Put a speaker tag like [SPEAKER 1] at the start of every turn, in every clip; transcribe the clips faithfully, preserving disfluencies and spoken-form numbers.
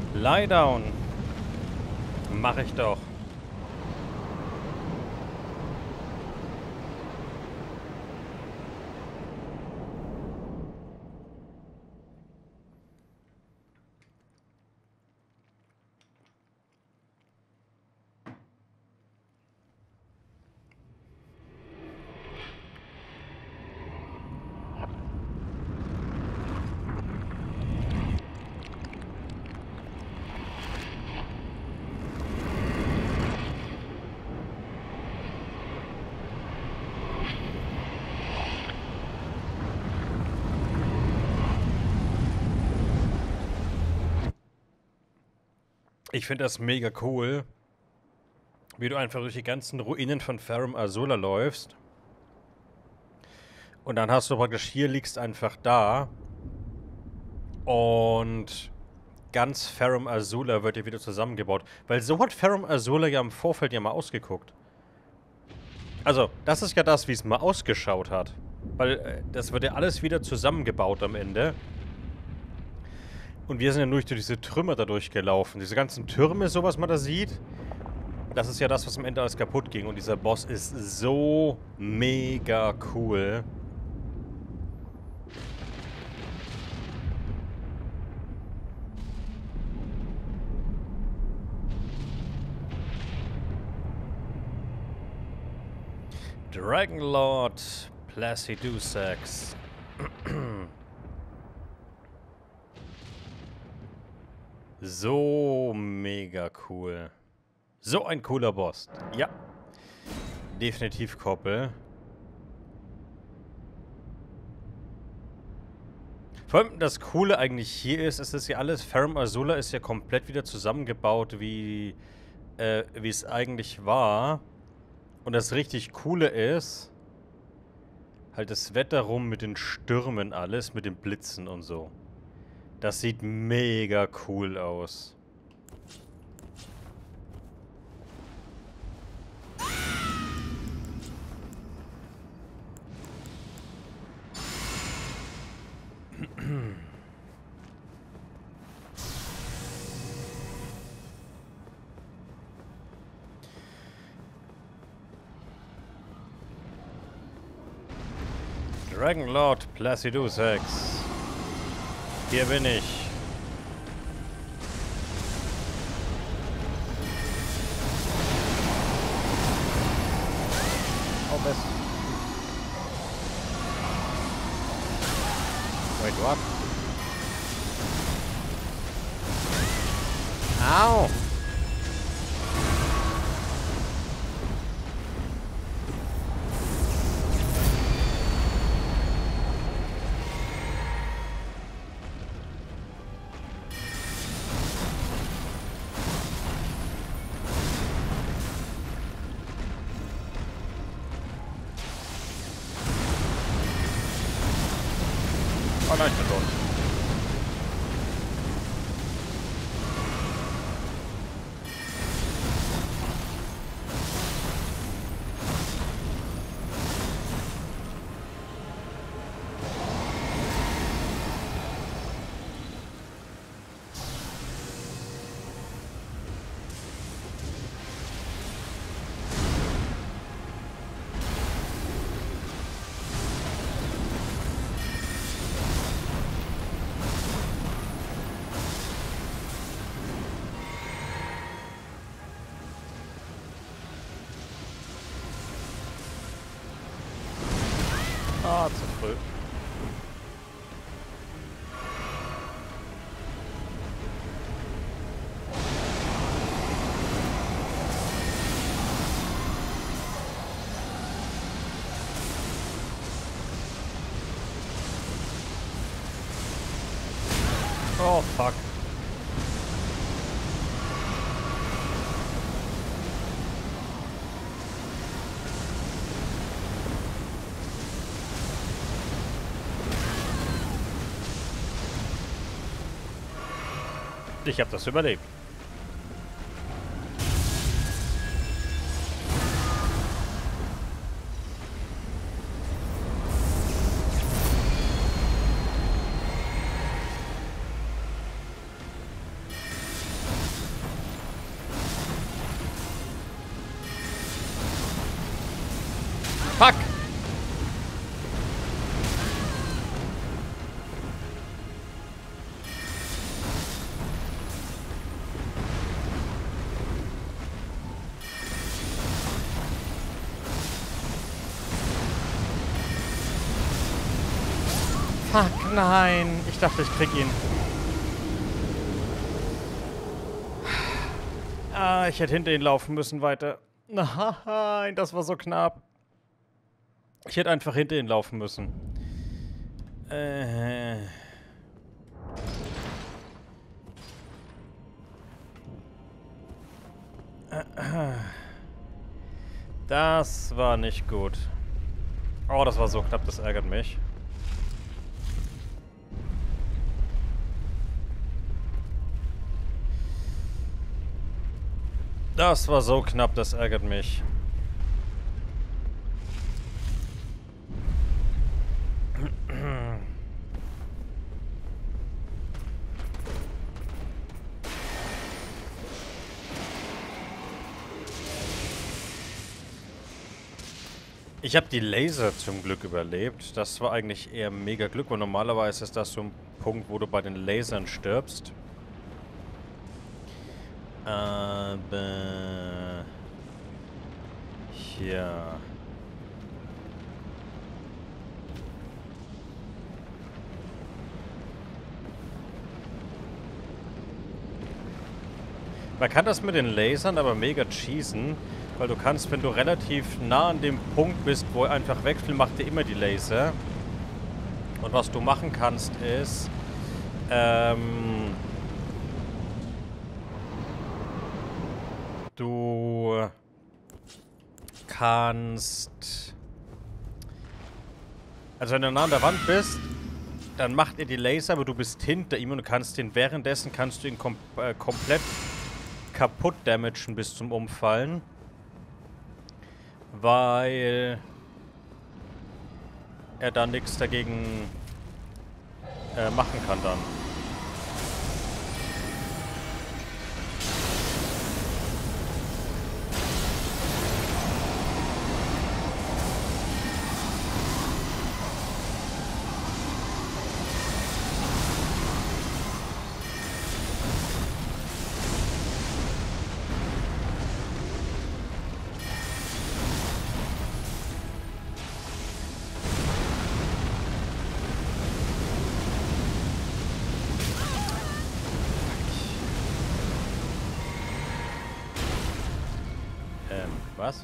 [SPEAKER 1] Lie down. Mach ich doch. Ich finde das mega cool, wie du einfach durch die ganzen Ruinen von Farum Azula läufst. Und dann hast du praktisch, hier liegst einfach da. Und ganz Farum Azula wird ja wieder zusammengebaut. Weil so hat Farum Azula ja im Vorfeld ja mal ausgeguckt. Also, das ist ja das, wie es mal ausgeschaut hat. Weil äh, das wird ja alles wieder zusammengebaut am Ende. Und wir sind ja nur durch diese Trümmer da durchgelaufen. Diese ganzen Türme, so was man da sieht. Das ist ja das, was am Ende alles kaputt ging. Und dieser Boss ist so mega cool. Dragonlord Placidusax. So mega cool. So ein cooler Boss. Ja. Definitiv Koppel. Vor allem das Coole eigentlich hier ist, es ist ja alles, Farum Azula ist ja komplett wieder zusammengebaut, wie äh, wie es eigentlich war. Und das richtig Coole ist, halt das Wetter rum mit den Stürmen alles, mit den Blitzen und so. Das sieht mega cool aus. Dragonlord Placidusax. Hier bin ich. Oh, best. Wait, what? Ow! Oh nein, ich bin tot. Ah, zu früh. Oh, fuck. Ich habe das überlebt. Fuck! Fuck, nein. Ich dachte, ich krieg ihn. Ah, ich hätte hinter ihn laufen müssen weiter. Nein, das war so knapp. Ich hätte einfach hinter ihn laufen müssen. Äh... Das war nicht gut. Oh, das war so knapp, das ärgert mich. Das war so knapp, das ärgert mich. Ich habe die Laser zum Glück überlebt. Das war eigentlich eher mega Glück, weil normalerweise ist das so ein Punkt, wo du bei den Lasern stirbst. Aber... Hier... Man kann das mit den Lasern aber mega cheesen, weil du kannst, wenn du relativ nah an dem Punkt bist, wo er einfach wegfällt, macht er immer die Laser. Und was du machen kannst ist, ähm, du kannst, also wenn du nah an der Wand bist, dann macht er die Laser, aber du bist hinter ihm und du kannst den, währenddessen kannst du ihn kom äh, komplett kaputt damagen bis zum Umfallen. Weil er da nichts dagegen äh, machen kann dann. Was?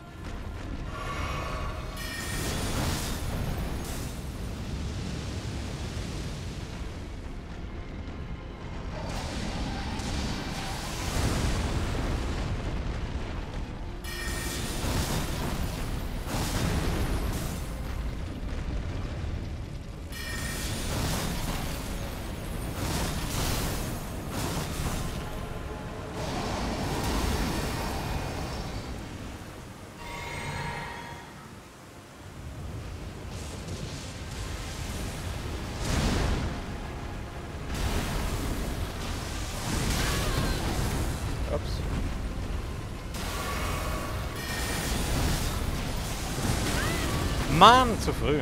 [SPEAKER 1] Mann, zu früh.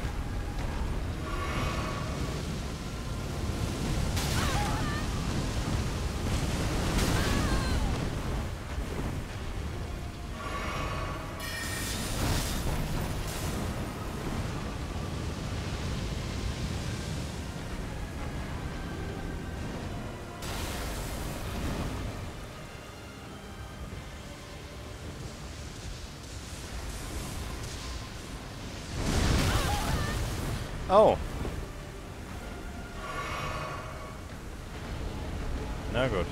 [SPEAKER 1] Oh. Na gut.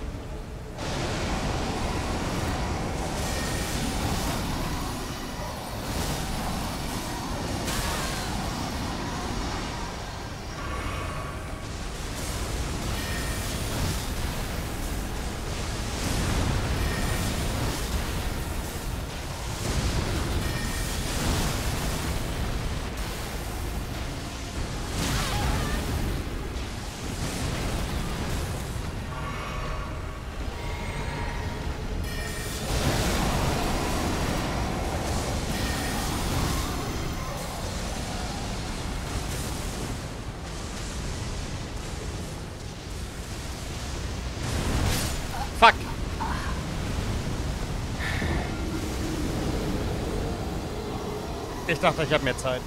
[SPEAKER 1] Ich dachte, ich habe mehr Zeit.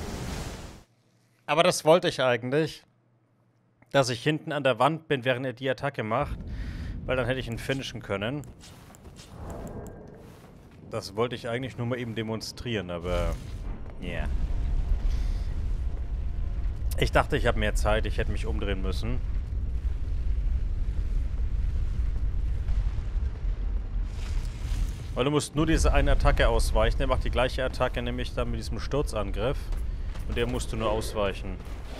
[SPEAKER 1] Aber das wollte ich eigentlich. Dass ich hinten an der Wand bin, während er die Attacke macht. Weil dann hätte ich ihn finishen können. Das wollte ich eigentlich nur mal eben demonstrieren, aber... Ja. Yeah. Ich dachte, ich habe mehr Zeit. Ich hätte mich umdrehen müssen. Weil du musst nur diese eine Attacke ausweichen. Er macht die gleiche Attacke, nämlich dann mit diesem Sturzangriff. Und der musst du nur ausweichen.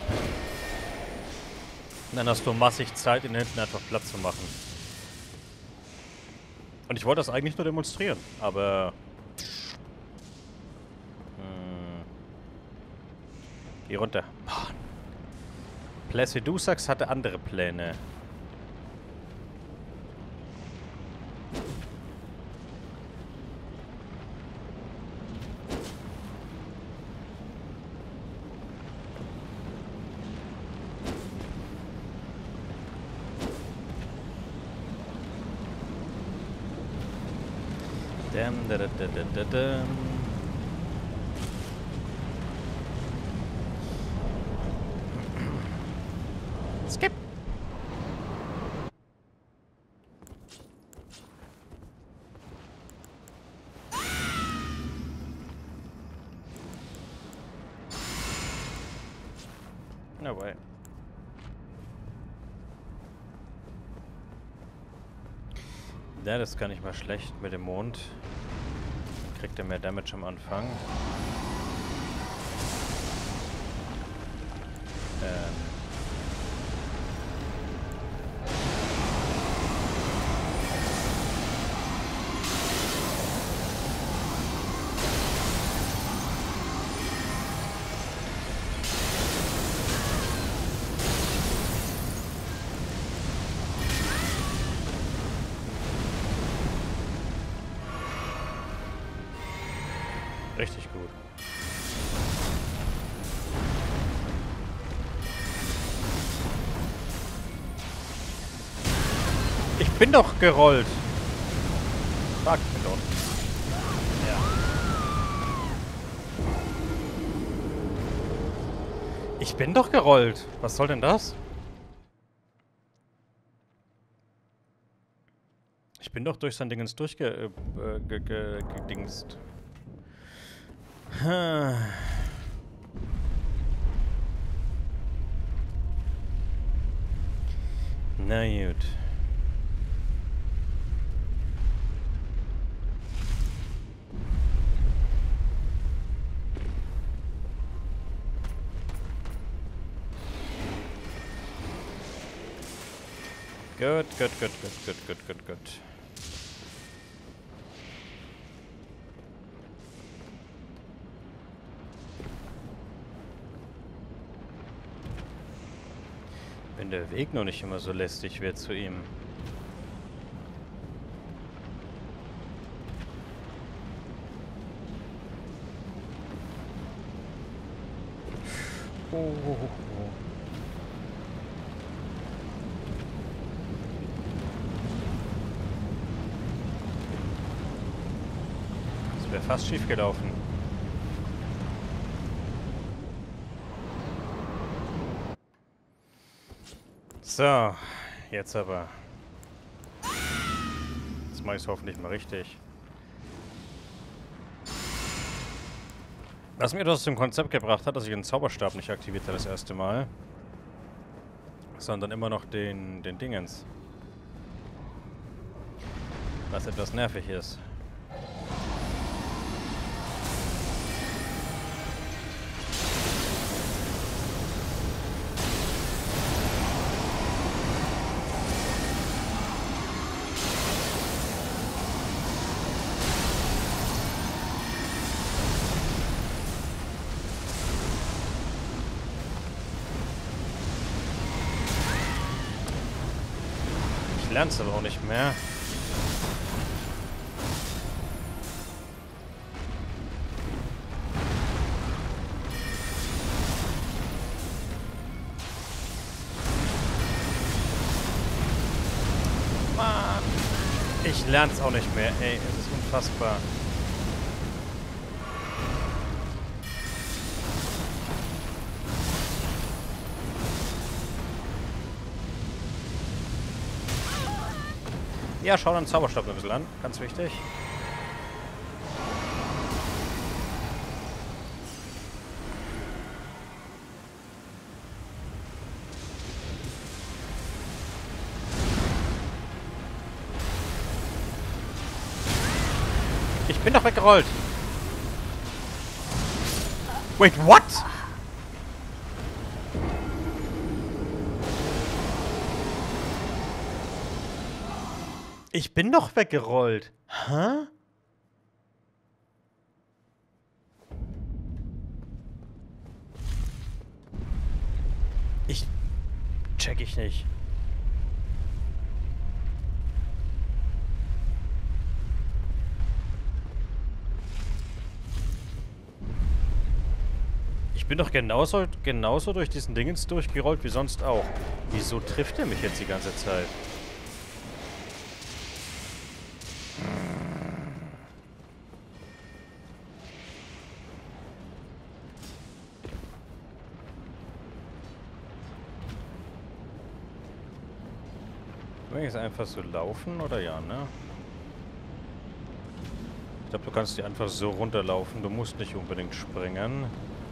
[SPEAKER 1] Und dann hast du massig Zeit, ihn hinten einfach platt zu machen. Und ich wollte das eigentlich nur demonstrieren, aber... Hm. Geh runter. Placidusax hatte andere Pläne. Dam, da, da, da, da, da. Skip. No way. Ja, das kann ich mal schlecht mit dem Mond. Kriegt er mehr Damage am Anfang. Ähm. Richtig gut. Ich bin doch gerollt. Sag mir doch. Ja. Ich bin doch gerollt. Was soll denn das? Ich bin doch durch sein Dingens durchge... Äh, ge, ge, gedingst. Na gut. Gut, gut, gut, gut, gut, gut, gut, gut. Wenn der Weg noch nicht immer so lästig wird zu ihm. Oh, oh, oh, oh. Das wäre fast schief gelaufen. So, jetzt aber. Jetzt mache ich es hoffentlich mal richtig. Was mir das zum Konzept gebracht hat, dass ich den Zauberstab nicht aktiviert habe das erste Mal. Sondern immer noch den, den Dingens. Was etwas nervig ist. Ich lerne es aber auch nicht mehr. Mann! Ich lerne es auch nicht mehr. Ey, es ist unfassbar. Ja, schau deinen Zauberstab ein bisschen an. Ganz wichtig. Ich bin doch weggerollt. Wait, what? Ich bin doch weggerollt. Hä? Ich... check ich nicht. Ich bin doch genauso, genauso durch diesen Dingens durchgerollt wie sonst auch. Wieso trifft er mich jetzt die ganze Zeit? Will ich jetzt einfach so laufen oder ja, ne? Ich glaube, du kannst die einfach so runterlaufen. Du musst nicht unbedingt springen.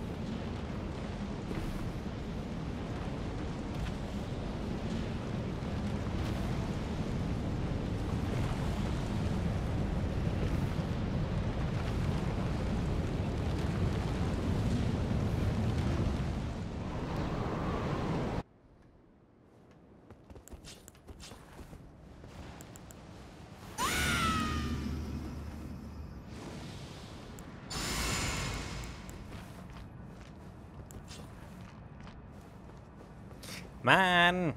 [SPEAKER 1] Mann!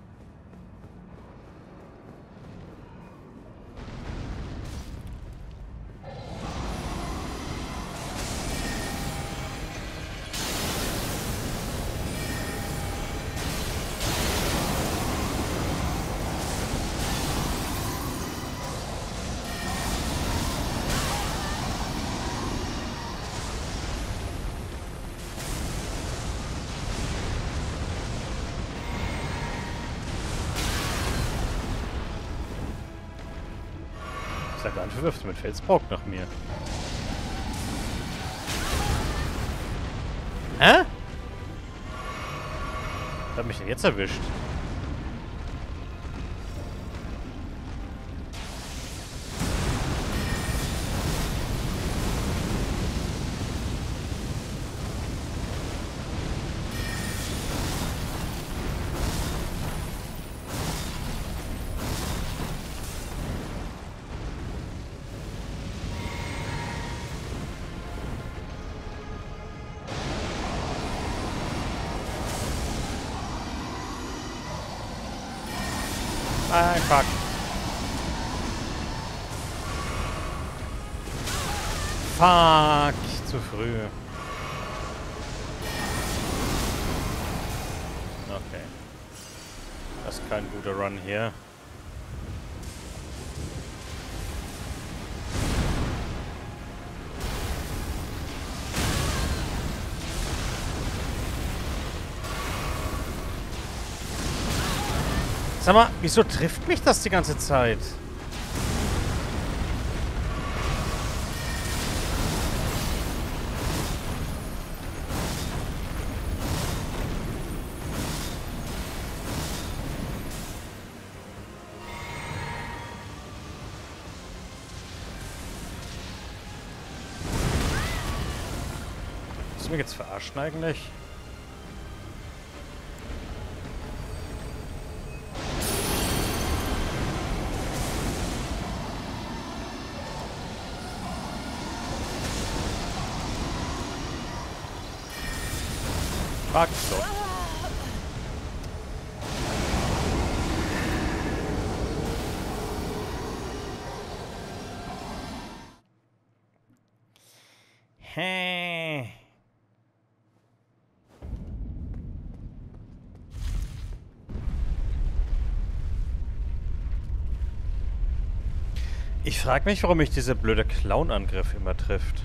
[SPEAKER 1] Sag an, wirft mit Felsbrock nach mir. Hä? Was hat mich denn jetzt erwischt? Ah, fuck. Fuck, zu früh. Okay. Das ist kein guter Run hier. Sag mal, wieso trifft mich das die ganze Zeit? Willst du mich jetzt verarschen eigentlich? Fuck, so. Hä? Ich frage mich, warum mich dieser blöde Clown-Angriff immer trifft.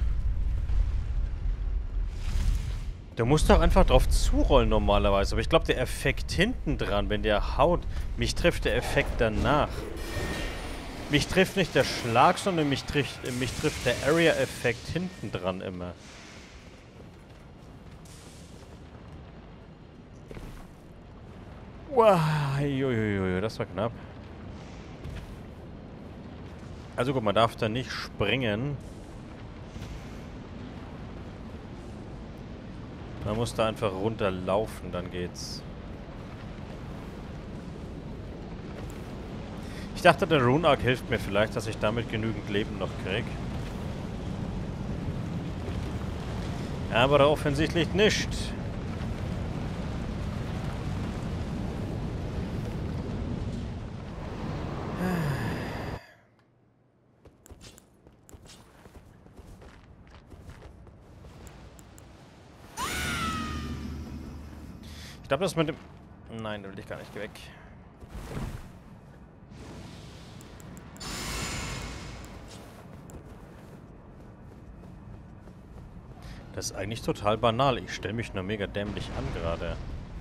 [SPEAKER 1] Du musst doch einfach drauf zurollen normalerweise. Aber ich glaube, der Effekt hinten dran, wenn der haut, mich trifft der Effekt danach. Mich trifft nicht der Schlag, sondern mich trifft, mich trifft der Area-Effekt hinten dran immer. Wow, uiuiui, das war knapp. Also gut, man darf da nicht springen. Man muss da einfach runterlaufen, dann geht's. Ich dachte, der Rune Arc hilft mir vielleicht, dass ich damit genügend Leben noch krieg. Aber offensichtlich nicht. Ich glaube, das mit dem... Nein, da will ich gar nicht weg. Das ist eigentlich total banal. Ich stelle mich nur mega dämlich an gerade.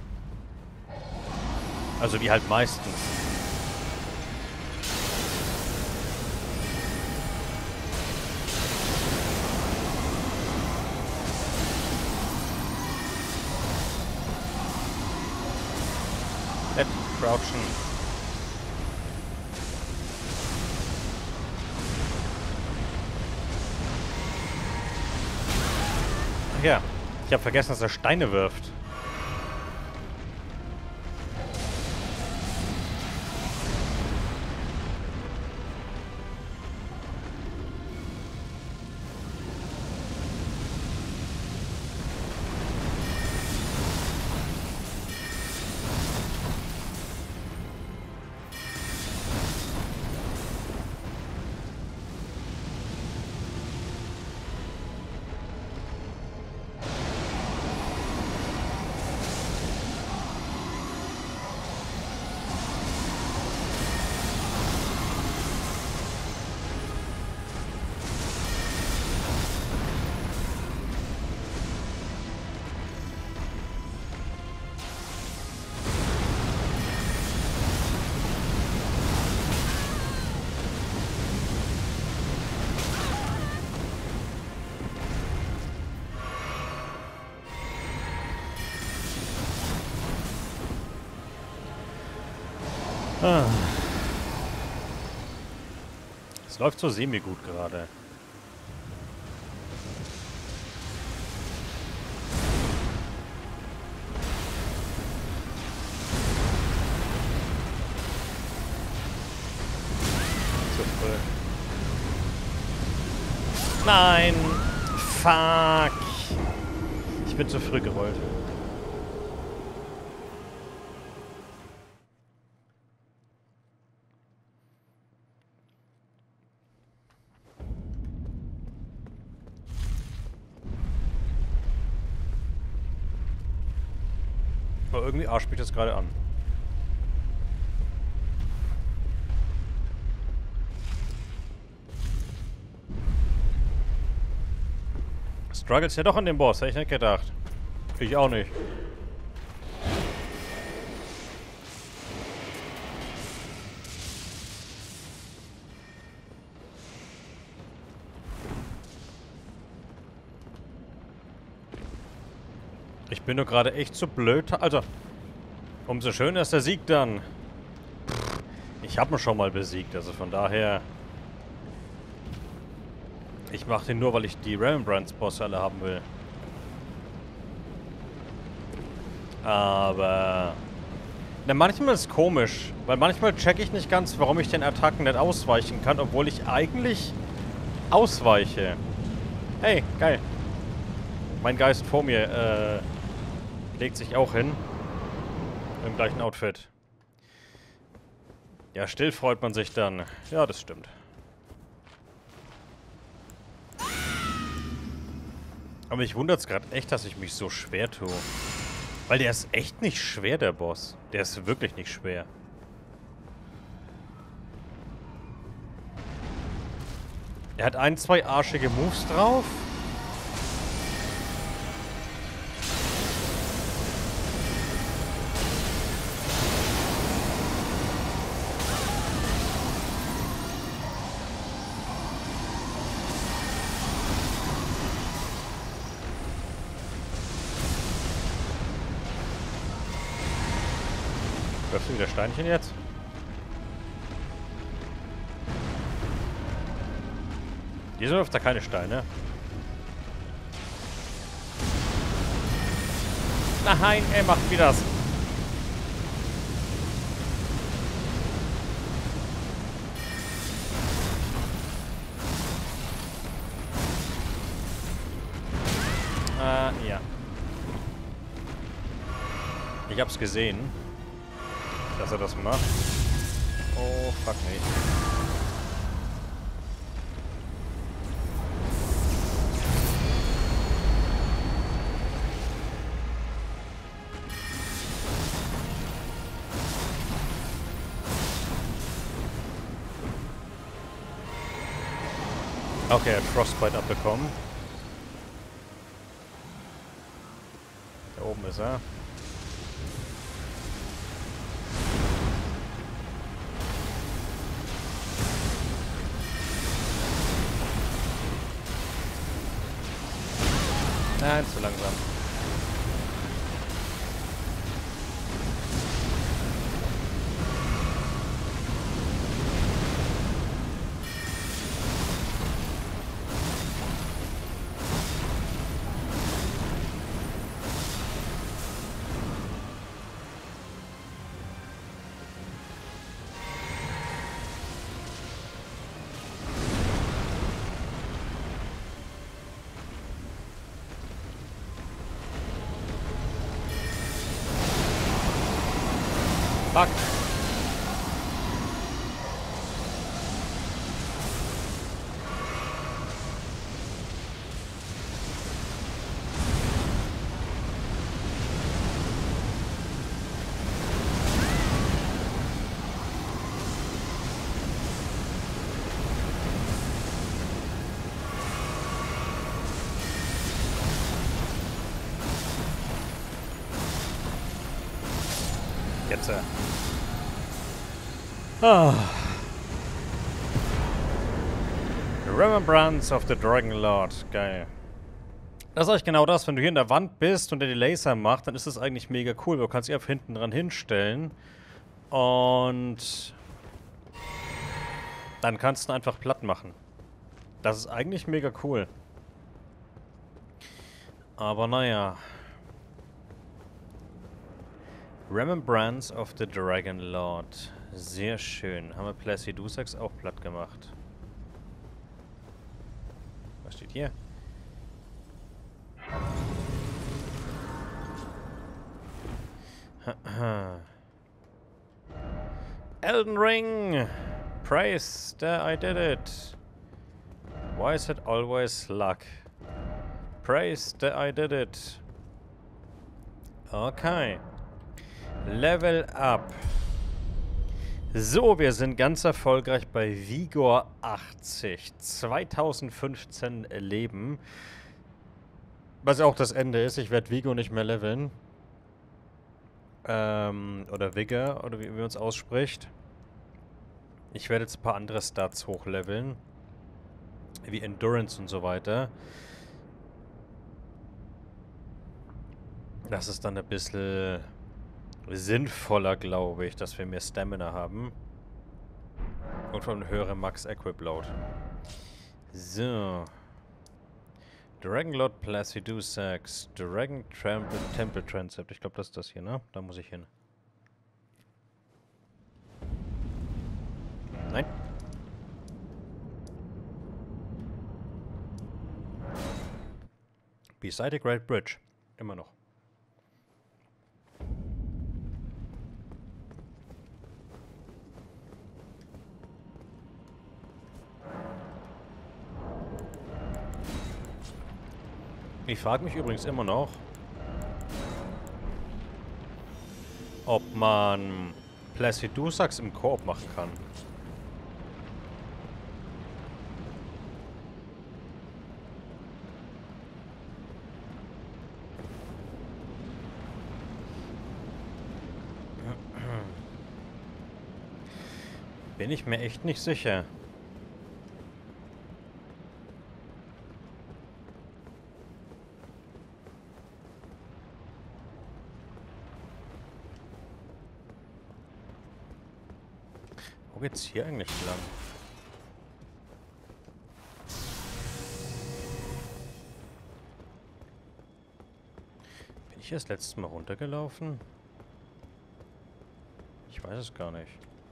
[SPEAKER 1] Also wie halt meistens. Let crouchen. Ach ja, ich habe vergessen, dass er Steine wirft. Ah. Es läuft so semi-gut gerade. Zu früh. Nein! Fuck! Ich bin zu früh gerollt. Aber irgendwie arscht mich das gerade an. Struggles ja doch an dem Boss, hätte ich nicht gedacht. Ich auch nicht. Ich bin nur gerade echt zu blöd. Also, umso schöner ist der Sieg dann. Ich habe ihn schon mal besiegt, also von daher... Ich mache den nur, weil ich die Remembrance-Bosse alle haben will. Aber... Na, manchmal ist es komisch, weil manchmal check ich nicht ganz, warum ich den Attacken nicht ausweichen kann, obwohl ich eigentlich ausweiche. Hey, geil. Mein Geist vor mir, äh... legt sich auch hin. Im gleichen Outfit. Ja, still freut man sich dann. Ja, das stimmt. Aber mich wundert es gerade echt, dass ich mich so schwer tue. Weil der ist echt nicht schwer, der Boss. Der ist wirklich nicht schwer. Er hat ein, zwei arschige Moves drauf. wirfst du wieder Steinchen jetzt? Wieso wirft er keine Steine? Nein, er macht wie das. Äh, ja. Ich hab's gesehen, dass er das macht. Oh, fuck me. Okay, er hat Frostbite abbekommen. Da oben ist er. Nein, zu langsam. Fuck. Jetzt, äh. Ah. Remembrance of the Dragon Lord. Geil. Das ist eigentlich genau das. Wenn du hier in der Wand bist und der die Laser macht, dann ist das eigentlich mega cool. Du kannst dich einfach hinten dran hinstellen. Und dann kannst du ihn einfach platt machen. Das ist eigentlich mega cool. Aber naja. Remembrance of the Dragon Lord. Sehr schön. Haben wir Placidusax auch platt gemacht. Was steht hier? Elden Ring! Praise that I did it! Why is it always luck? Praise that I did it! Okay. Level up. So, wir sind ganz erfolgreich bei Vigor achtzig. zweitausendfünfzehn Leben. Was auch das Ende ist. Ich werde Vigor nicht mehr leveln. Ähm, oder Vigor, oder wie man es ausspricht. Ich werde jetzt ein paar andere Stats hochleveln. Wie Endurance und so weiter. Das ist dann ein bisschen sinnvoller, glaube ich, dass wir mehr Stamina haben. Und vor allem höhere Max Equip Load. So. Dragon Lord Placidusax. Dragon Trample Temple Transept. Ich glaube, das ist das hier, ne? Da muss ich hin. Nein. Beside the Great Bridge. Immer noch. Ich frage mich übrigens immer noch, ob man Placidusax im Koop machen kann. Bin ich mir echt nicht sicher. geht's hier eigentlich lang? Bin ich hier das letzte Mal runtergelaufen? Ich weiß es gar nicht.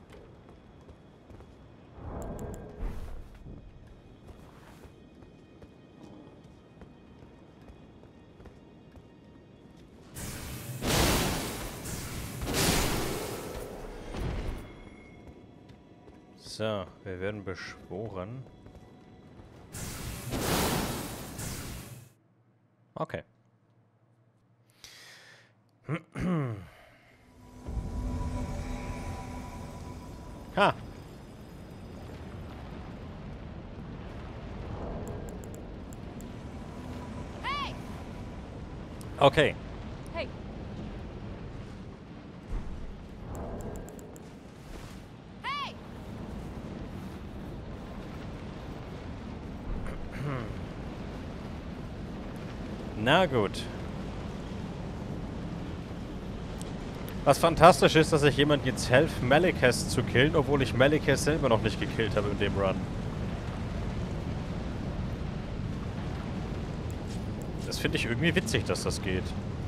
[SPEAKER 1] So, wir werden beschworen. Okay. Ha!
[SPEAKER 2] Hey!
[SPEAKER 1] Okay.
[SPEAKER 2] Hey! Hey!
[SPEAKER 1] Na gut. Was fantastisch ist, dass ich jemand jetzt helfe, Malicus zu killen, obwohl ich Malicus selber noch nicht gekillt habe in dem Run. Das finde ich irgendwie witzig, dass das geht.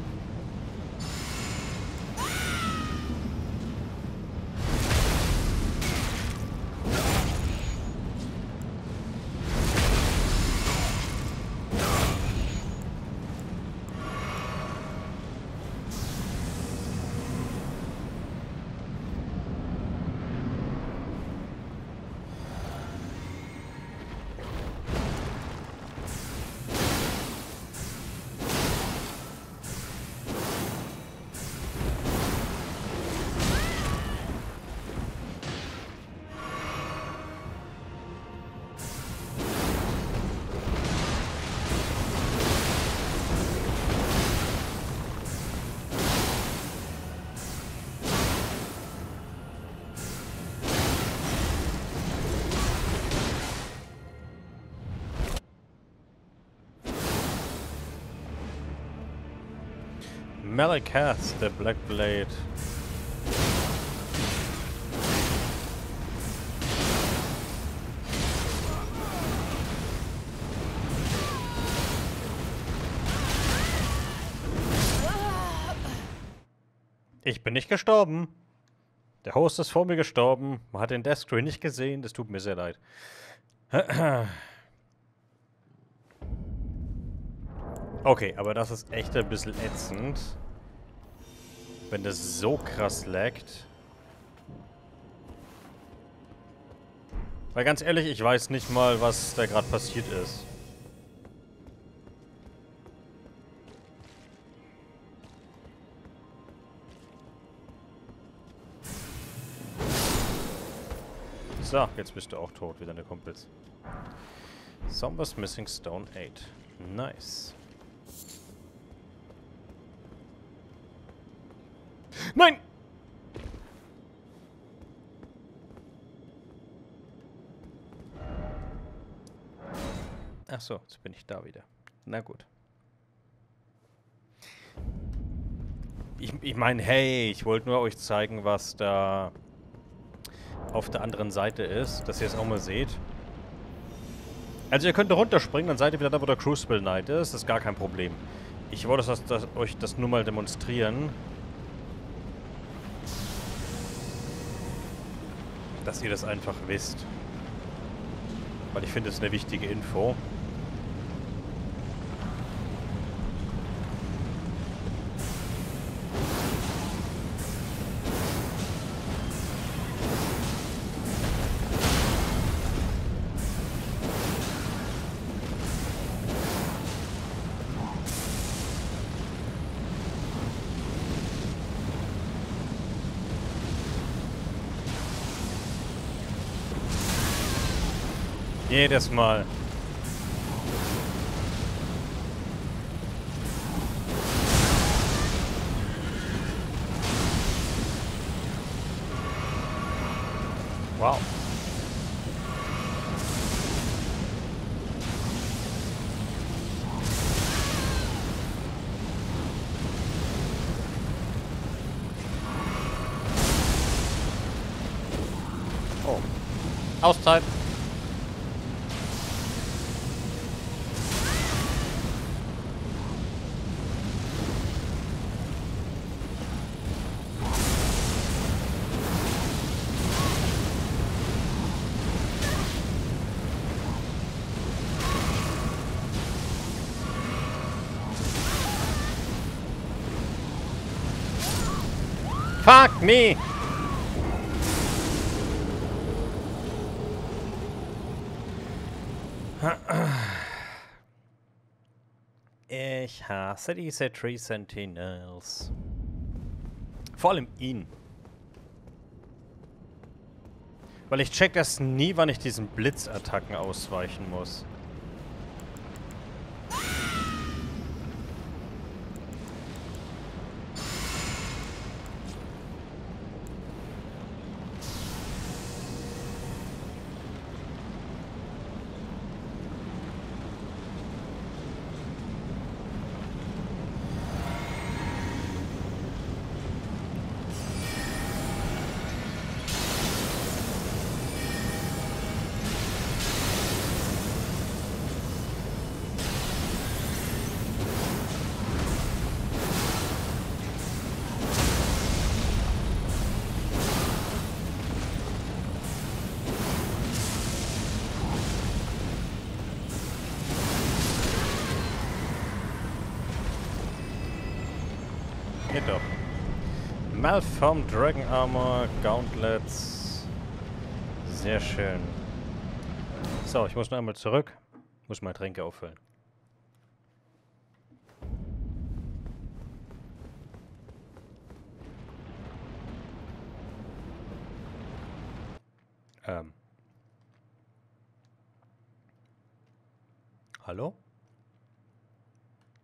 [SPEAKER 1] Malicus, der Black Blade. Ich bin nicht gestorben. Der Host ist vor mir gestorben. Man hat den Deathscreen nicht gesehen. Das tut mir sehr leid. Okay, aber das ist echt ein bisschen ätzend. Wenn das so krass laggt. Weil ganz ehrlich, ich weiß nicht mal, was da gerade passiert ist. So, jetzt bist du auch tot, wie deine Kumpels. Zombies Missing Stone eight. Nice. Nein! Ach so, jetzt bin ich da wieder. Na gut. Ich, ich meine, hey, ich wollte nur euch zeigen, was da auf der anderen Seite ist, dass ihr es auch mal seht. Also ihr könnt da runterspringen, dann seid ihr wieder da, wo der Crucible Knight ist. Das ist gar kein Problem. Ich wollte das, das, euch das nur mal demonstrieren. Dass ihr das einfach wisst. Weil ich finde, es ist eine wichtige Info. Jedes Mal. Wow. Oh. Auszeit. Fuck me! Ich hasse diese Tree Sentinels. Vor allem ihn. Weil ich check das nie, wann ich diesen Blitzattacken ausweichen muss. Geht doch. Malformed Dragon Armor, Gauntlets. Sehr schön. So, ich muss noch einmal zurück. Muss mal Tränke auffüllen. Ähm. Hallo?